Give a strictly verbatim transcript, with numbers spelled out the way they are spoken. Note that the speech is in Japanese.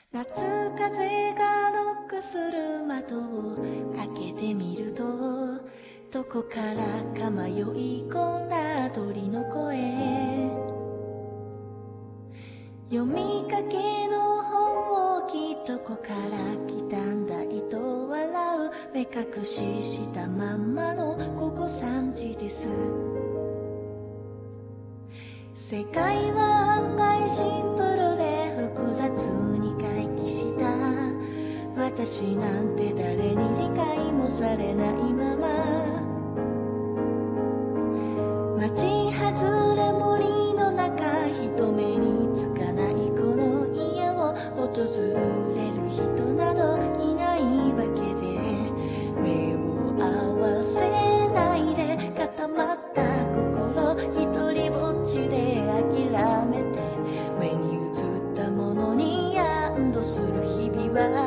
夏風がノックする窓を開けてみると、どこからか迷い込んだ鳥の声。読みかけの本をきっとこから来たんだいと笑う、目隠ししたまんまの午後さんじです。世界は案外シンプルで複雑に回帰した。私なんて誰に理解もされないまま、街外れ森の中、人目につかないこの家を訪れる人などいないわけで、目を合わせないで固まった心、一人ぼっちで諦めて、目に映ったものに安堵する日々は